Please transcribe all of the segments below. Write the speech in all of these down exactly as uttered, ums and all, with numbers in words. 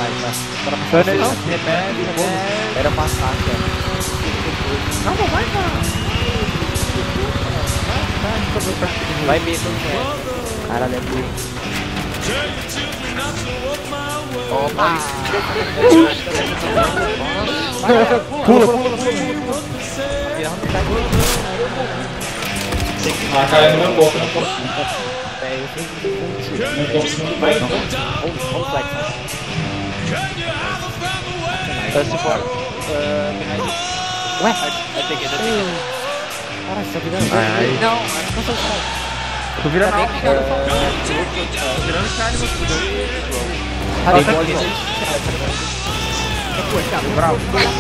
Para passar não, repete, era passar, cara. Não, não vai, cara. Vai mesmo, velho. Caralho, é burro. Opa! Pula, pula, pula, pula. Ah, cara, no meu corpo, não posso. Meu corpo se não vai, não. Vamos flex. Se for. Ué? Vai ter que dar. Caralho, você tá virando. Não, não tô virando. Tô virando alto. Tô virando carne, mas tudo. Cadê o gole? Bravo.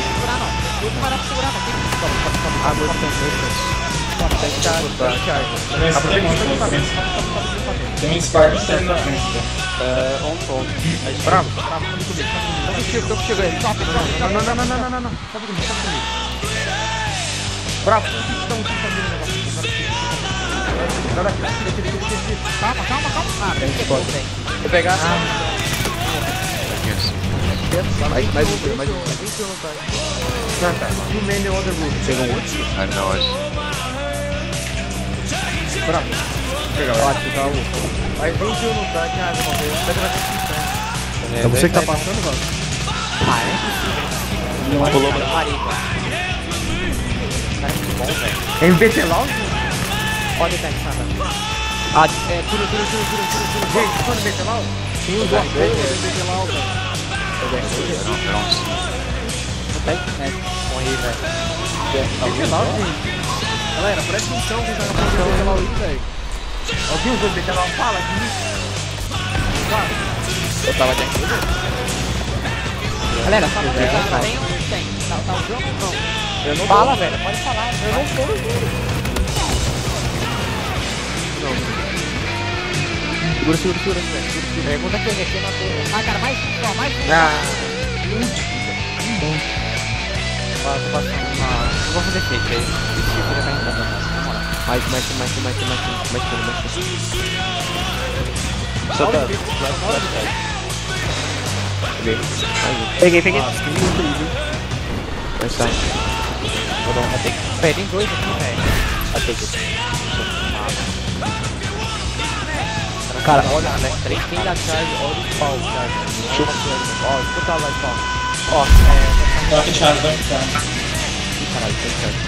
Tem um Spartan saindo na frente. On ponto. Bravo, bravo, vamos comigo. Vamos chegando, vamos chegando. Não, não, não, não, não, não, não. Sobe comigo, sobe comigo. Bravo, estão aqui fazendo o negócio. Calma, calma, calma. Ah, tem que pode. Vou pegar. Mais, mais um, mais um. Não, tá. You man the other roof. Pegou um. I know it. Bravo. Pegar lá, pegar o. Mas vem o tio no tanque, ah, não morreu. Pega na frente. É você que tá passando, mano? Ah, é? Pulou pra marica. Cara, que bom, velho. É M V T Loud? Pode estar aqui, Sandra. Ah, é, tira, tira, tira, tira, tira, tira. Gente, foi no M V T Loud? Tem um dois, M V T Loud, velho. Eu não sei. Não tem? É, morri, velho. M V T Loud, gente. Galera, presta atenção que tá na frente do M V T Loud aí, velho. Alguém usou o M V T Loud? Fala aqui. Claro. Eu tava de aqui. Galera, fala aqui, tá? Tem ou não tem? Tá usando ou não? Eu não fala, velho, pode falar. Eu não tô. Não. Segura, segura, segura, velho. Pergunta quem é quem matou. Ah, cara, mais um, só, mais um. Ah. Tô passando uma... Não vou fazer fake, velho. Esse tipo já tá entrando na moral. Mais, mais, mais, mais, mais, mais, mais, mais, mais. Só tá. Peguei, peguei. Vai sair. Vou dar um ataque. Pera, tem dois aqui, velho. Ataque. Cara, olha, né? Três tem da charge, olha o spawn, charge. Ó, escuta lá, spawn. Ó, é... Dá charge, dá charge. Caralho, tem charge.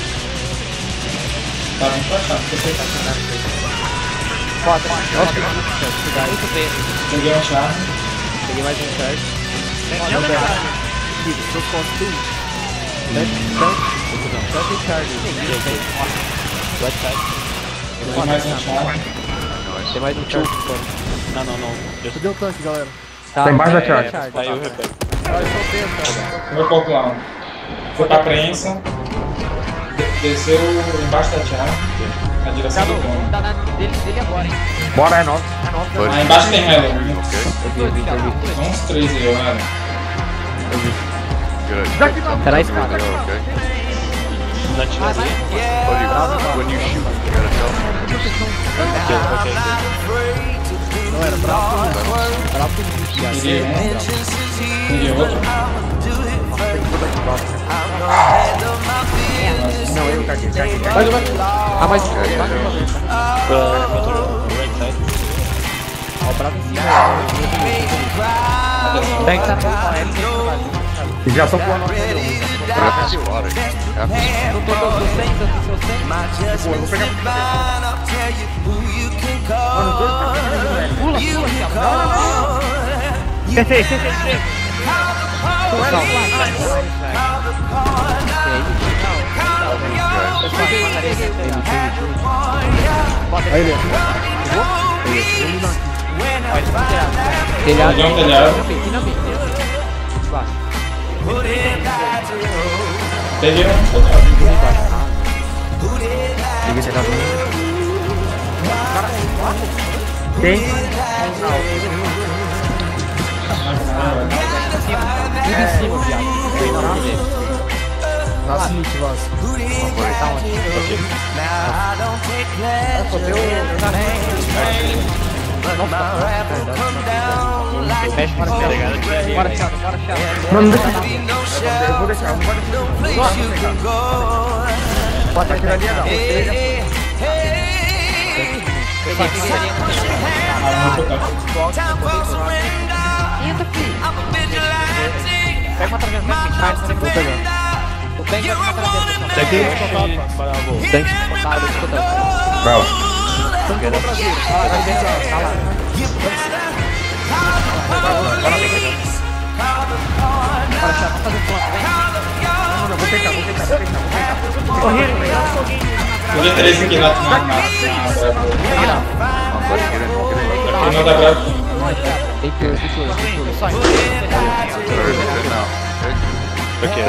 Tá muito baixado, porque você tá chegando. Foda, nossa, muito bem. Peguei um charge. Peguei mais um charge. Não, não, filho, se eu posso tudo. Tanto, tanto e charge. White charge. Peguei mais um charge. Tem mais um charge. Não, não, não. Cadê o tanque, galera? Tá embaixo da charge. Aí eu repego. Meu corpo lá. Foi pra prensa. Desceu embaixo da charge. Na direção do dono. Tá na dele agora, hein? Bora, é nosso. Ah, embaixo tem Hello. Okay. Uns três aí, olha. Good. Tá na escada. Okay. When you shoot, you gotta tell me. Não era bravo. Bravo Peguei um. Peguei outro. Não, eu caguei, caguei, caguei. Ah, mais um. Ó, o bravo em cima. Tem que tá bom, Já são pulando. After spotting. After Não tô dando cem, tô com cem. Pô, eu vou pegar. Mano, dois caras. Pula, pula, não, não, não. Descei, descei, descei. Aí ele. Telhado. Peguei um telhado. Peguei um telhado. Peguei telhado. Tem. Tudo em cima, viado. Nossa, muito vaso. Tá onde? Ok. Mexe para o chão. Bora, Thiago, bora, Thiago. Não, não deixa. Eu vou deixar, não pode deixar. Pode atirar ali, não. Entra, filho. Pega uma travessa, pega uma travessa. Vou pegar. O tanque vai ficar travessa. Tanque bravo. Tanque escutado, escutado. Bravo. Tanque no Brasil. Tá lá, vai dentro, tá lá. Bora, Thiago, vamos fazer ponto, vem. Não, não, vou tentar, vou tentar, vou tentar, vou tentar. Correr, Peguei três aqui na na na bravo. Aqui não dá bravo. tem que ter só isso. Okay.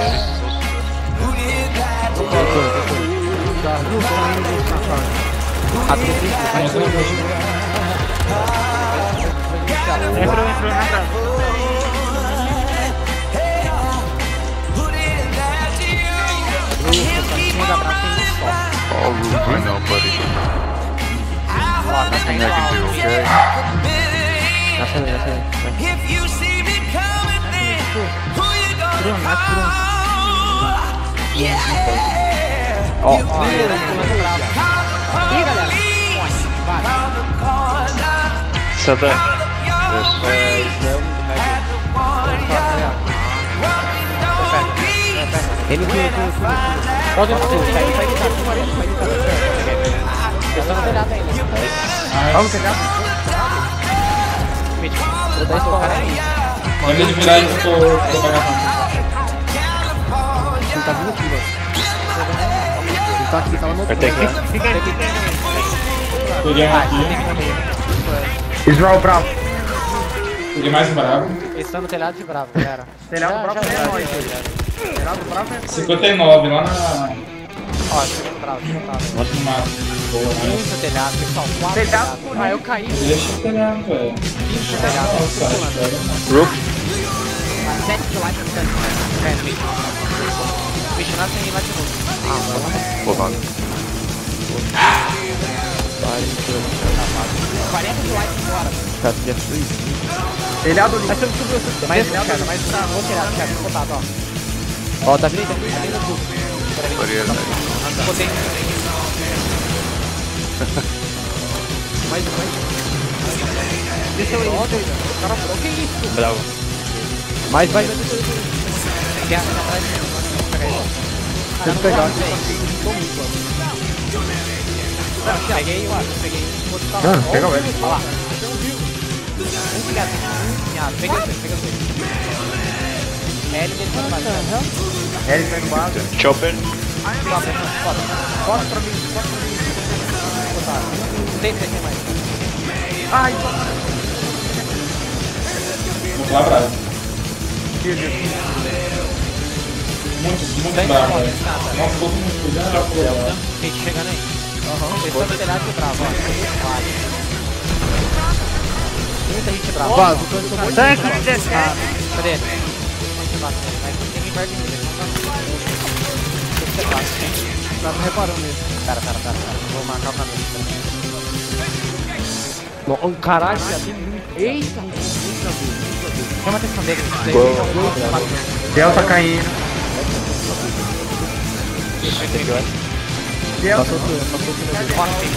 Entrou, entrou na brava. All rules right now, buddy. Nothing I can do, okay? Nasce, nasce, Ó, ó. Ih, galera. Santa. Yes. Ele que pode ser, sai, sai de cá, sai de cá. Eles estão no telhado ainda. Vamos pegar. Vou dar esse cara aí. Lembra de virar e ficou ficou pra cá. Ele tá vindo aqui, velho. Ele tá aqui, tá lá no outro. Vai ter que- Fica aí, fica aí. Peguei um aqui. Israel bravo. Peguei mais um bravo. Eles estão no telhado de bravo, galera. Telhado Já- bravo já- é já- nóis. Telhado bravo é... cinquenta e nove lá na. Ó, chegando bravo, chegando bravo. Nossa, no mato. Boa, né? Muito telhado, pessoal. Quatro Telhado, telhados. Ah, eu caí. Deixa o telhado, velho. Muito telhado. Nossa, acho que era. Roof. Sete de light, sete de light. Bicho, nasce em light novo. Hold on. quarenta de light fora. Telhado ali. Mas você subiu, subiu. Mais telhado, mais telhado. Vou tirar, tirar, vou botar, ó. Ó, tá vindo, tá vindo, tá vindo tudo. Buddy, Botei. Mais um, mais um. Deixa eu ir. Ó, doido. Cara, o que é isso? Bravo. Mais, vai, vai, vai. Quer atrás? Deixa eu pegar aqui. Peguei, eu acho, peguei. Mano, pega o L. Olha lá. Um pilhado, um pinhado. Peguei você, peguei você. L dele pra baixo. L tá no base. Chopper. Foda, foda. Foda pra mim, foda pra mim. Não tem que mais. Ai, Vamos lá, bravo. Muito, muito bravo, velho. Nossa, todo mundo cuidando. Já foi lá. Gente, chegando aí. Vocês estão no telhado de bravo, ó. Vale. Muita gente brava. Vaza, Tanque, cadê ele? Cadê ele? Mas ninguém vai vir. Tá reparando isso. Cara, cara, cara, cara. Vou marcar o caminho. Um caralho, já tem muito. Eita, chama a atenção dele. Del tá caindo. Del Passou tudo, passou tudo. Fora, tem.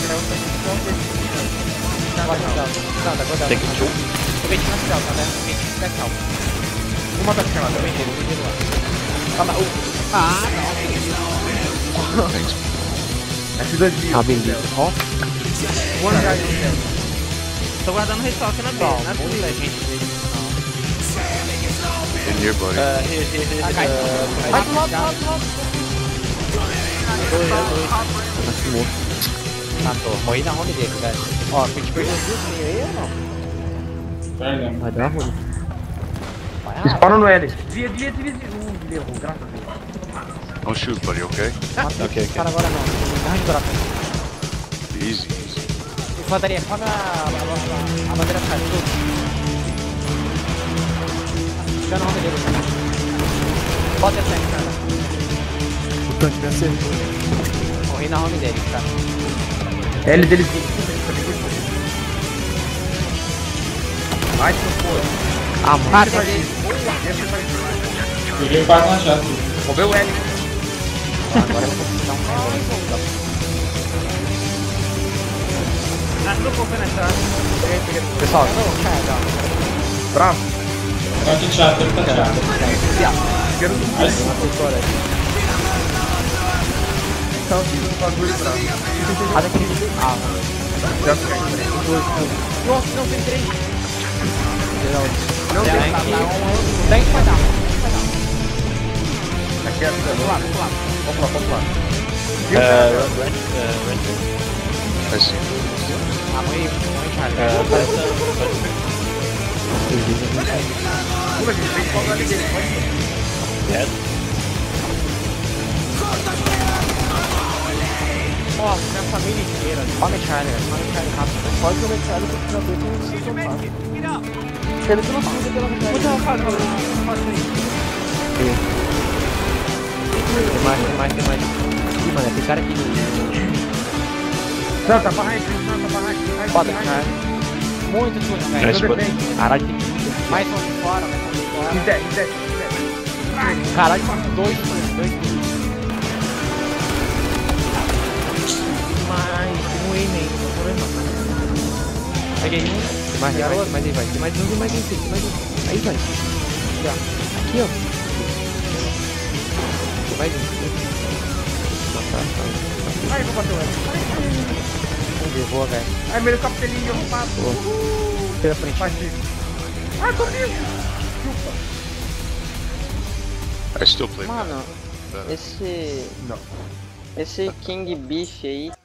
Tem que two. O vinte na final, tá vendo? O vinte na final. Uma tá chamada, o vinte, o vinte lá. Ah, não. Thanks. S dois mil. Ah, beleza. Ó. One guy. Tô guardando restock na B, não é possível, gente. In here, buddy. Vai pro lado, pro lado, pro lado. Matou. Morri na home dele, velho. Ó, a gente perdeu duas meio aí ou não? Perdemos. Vai dar ruim. Vai Dispara no L. Desvia, desvia, desvia. Uh, deu, graças a Deus. Don't shoot, buddy, okay? Ok, ok. Para agora não. Não de coração. Easy, easy. Infantaria, quando a, a, a, a bandeira cai, tudo. Fica na home dele, cara. Bota essa aí, cara. O tanque me acertou. Morri na home dele, cara. L deles. Ai, se não for. Ah, mano. Ah, peguei. Esse faz isso. Peguei o quatro na chave. Vou ver o L. Agora eu vou dar um tempo. Ah, não vou ver na chave. Pessoal, não, cara, Bravo. Tá aqui chato, ele tá chato. Quero Aí sim. então, o bagulho bravo. olha aqui. Ah, Já fiquei. Nossa, não tem três. Não tem tem três. tem que vai dar. Aqui é a vida. Vamos lá, vamos lá. Vamos lá, vamos lá. Uh, rent, uh, rent. Assim. Ah, mãe, mãe, cara. Uh, parece, parece. Pula, gente, vem com a dele. Pode ir. Dead. Ó, minha família inteira. Olha o Charlie, olha o Charlie rápido. Pode comer Charlie pra você saber como vocês vão fazer. Se ele não passa pela metade. Muito rápido, não pode ir. Tem mais, tem mais, tem mais. Ih, mano, esse cara aqui. Não, tá pra raio, não, tá pra raio. Foda, cara. Muito tudo, velho. Nice, Eu buddy. defendo. Caralho, tem que mais um de fora, mais um de fora. Em dez, em dez, em dez. Caralho, dois, mano, dois. Mais, tem um E-mail, não vou levar. Peguei um, tem mais, tem mais, tem mais aí, vai. Tem mais um, tem mais um, tem mais um. Aí, vai. Aqui, ó. Aqui, ó. Tem mais um. Ai, vou bater o L. Vamos ver, boa, velho. Ai, meu capelinho arrumado. Pela frente. Faz isso. Ah, tô vivo. Chupa. I still play. Mano, esse. Não. Esse King Beef aí